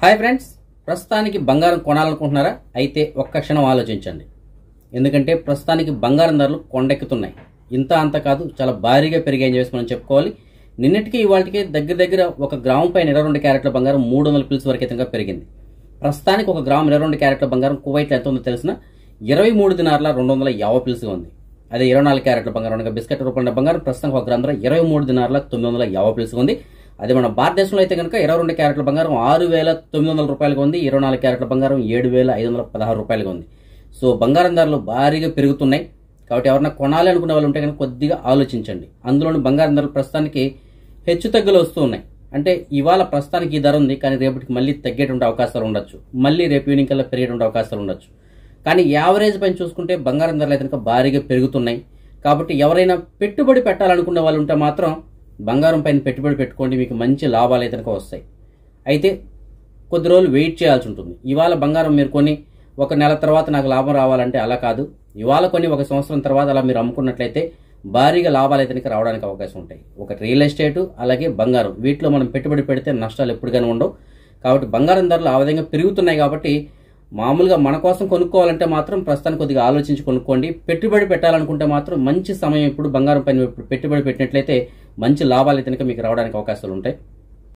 Hi friends, ప్రస్తుతానికి బంగారం కొనాలనుకుంటున్నారా? అయితే ఒక్క క్షణం ఆలోచించండి. ఎందుకంటే ప్రస్తుతానికి బంగారం ధరలు కొండెక్కుతున్నాయి. ఇంత అంత కాదు, చాలా భారీగా పెరిగాయని చెప్పేసి మనం చెప్పుకోవాలి. నిన్నటికి ఇవాళకి దగ్గర ఒక గ్రాము పైన 22 క్యారెట్ల బంగారం 300 పిల్స్ వరకు అయితే పెరిగింది. ప్రస్తుతానికి ఒక గ్రాము 22 క్యారెట్ల బంగారం కువైట్లో ఎంత ఉందో తెలిసిన 23 దినార్ల 250 పిల్స్గా ఉంది. అదే 24 క్యారెట్ల బంగారం అనగా బిస్కెట్ రూపంలో బంగారం ప్రస్తుతం ఒక గ్రాము ధర 23 దినార్ల 950 పిల్స్గా ఉంది. అదే మన భారతదేశంలో అయితే కనుక 22 క్యారెట్ల బంగారం 6,900 రూపాయలుగా ఉంది. 24 క్యారెట్ల బంగారం 7,516 రూపాయలుగా ఉంది. సో బంగారం ధరలు భారీగా పెరుగుతున్నాయి. కాబట్టి ఎవరైనా కొనాలి అనుకునే వాళ్ళు ఉంటే కనుక కొద్దిగా ఆలోచించండి. అందులోని బంగారం ధరలు ప్రస్తుతానికి హెచ్చు తగ్గులు వస్తూ ఉన్నాయి. అంటే ఇవాళ ప్రస్తుతానికి ఈ ధర ఉంది, కానీ రేపటికి మళ్ళీ తగ్గేటువంటి అవకాశాలు ఉండొచ్చు, మళ్ళీ రేపు ఈవినింగ్ కల్లా పెరిగేటువంటి అవకాశాలు ఉండొచ్చు. కానీ యావరేజ్ పైన చూసుకుంటే బంగారం ధరలు అయితే కనుక భారీగా పెరుగుతున్నాయి. కాబట్టి ఎవరైనా పెట్టుబడి పెట్టాలనుకునే వాళ్ళు ఉంటే మాత్రం బంగారం పైన పెట్టుబడి పెట్టుకోండి, మీకు మంచి లాభాలు అయితే కనుక వస్తాయి. అయితే కొద్ది రోజులు వెయిట్ చేయాల్సి ఉంటుంది. ఇవాళ బంగారం మీరు కొని ఒక నెల తర్వాత నాకు లాభం రావాలంటే అలా కాదు. ఇవాళ కొని ఒక సంవత్సరం తర్వాత అలా మీరు అమ్ముకున్నట్లయితే భారీగా లాభాలు అయితే కనుక రావడానికి అవకాశం ఉంటాయి. ఒక రియల్ ఎస్టేట్ అలాగే బంగారం, వీటిలో మనం పెట్టుబడి పెడితే నష్టాలు ఎప్పటికైనా ఉండవు. కాబట్టి బంగారం ధరలు ఆ విధంగా పెరుగుతున్నాయి. కాబట్టి మామూలుగా మన కోసం కొనుక్కోవాలంటే మాత్రం ప్రస్తుతానికి కొద్దిగా ఆలోచించి కొనుక్కోండి. పెట్టుబడి పెట్టాలనుకుంటే మాత్రం మంచి సమయం ఇప్పుడు బంగారం పైన పెట్టుబడి పెట్టినట్లయితే మంచి లాభాలు అయితే కనుక మీకు రావడానికి అవకాశాలు ఉంటాయి.